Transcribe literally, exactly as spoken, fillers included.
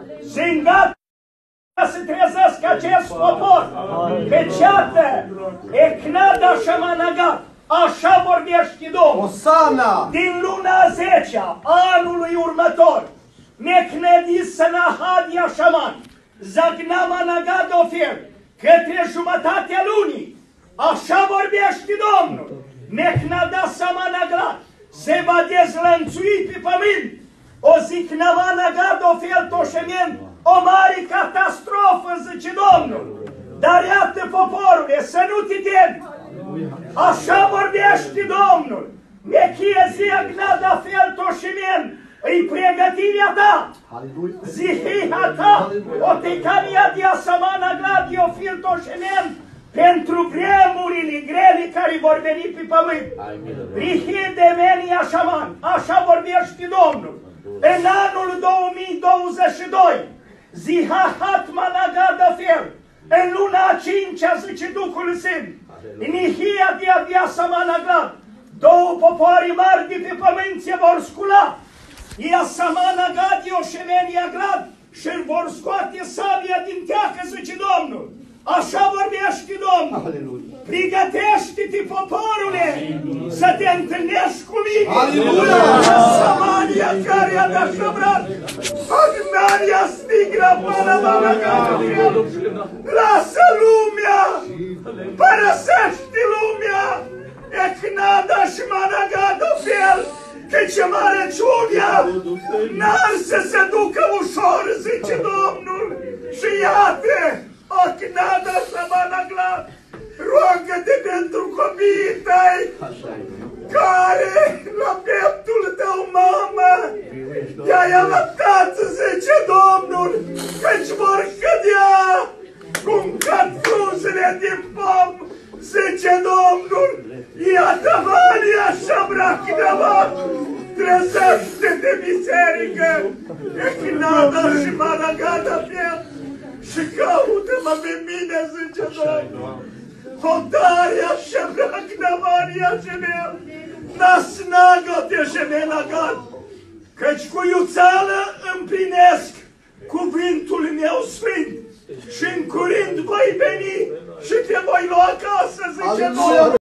Și gata să trezesc acest popor. Că ceată, Ecnada Șamanagat, așa vorbește Domnul. Osana! Din luna a zecea anului următor, Necnedis Sanahadia Șaman, Zagnamanagat ofer, către jumătatea lunii, așa vorbește Domnul. Necnada Samanaglat se va dezlănțui pe pământ. O zic Namanagat ofer toșement, o mare catastrofă, zice Domnul. Dar iată poporule, să nu te temi. Așa vorbește Domnul. Nechezia gnada fel toșiment, îi pregătirea ta. Zihiha ta, o tecania de asamana gladio fil toșiment, pentru vremurile grele care vor veni pe pământ. Rihie de menia șaman, așa vorbește Domnul. În anul două mii douăzeci și doi, Zihahat managada fel, în luna a cincea, zice Duhul Sfânt, Nihia de abia samanagat, două popoare mari de pe pământ se vor scula. Ia samanagat, o șemenia glad, și îl vor scoate sabia din teacă, zice Domnul. Așa vorbește Domnul. Pregătește-te, poporule, să te întâlnești cu mine. Aleluia! Samaria care a dat șobrat, Agnaria stigra până la răgătă. Lasă lumea, părăsește lumea, Ecnada și Managada fel, căci mărăciunea n-ar să se ducă ușor, zice Domnul. Și iată, Ecnada și Managada, roagă-te pentru copiii tăi, care la pieptul tău, mamă, te-ai alăptat, zice Domnul, căci vor cădea cum cad frunzele din pom, zice Domnul. Iată Maria Șabrachnava, trezește-te, biserică, Ecnada și Managada fiel, și caută-mă pe mine, zice Domnul. Hotaria Șabrachnavaria Șemel, Nasnagote Șemenagat, căci cu iuțeală împlinesc cuvântul meu sfânt și în curând voi veni și te voi lua acasă, zice Domnul.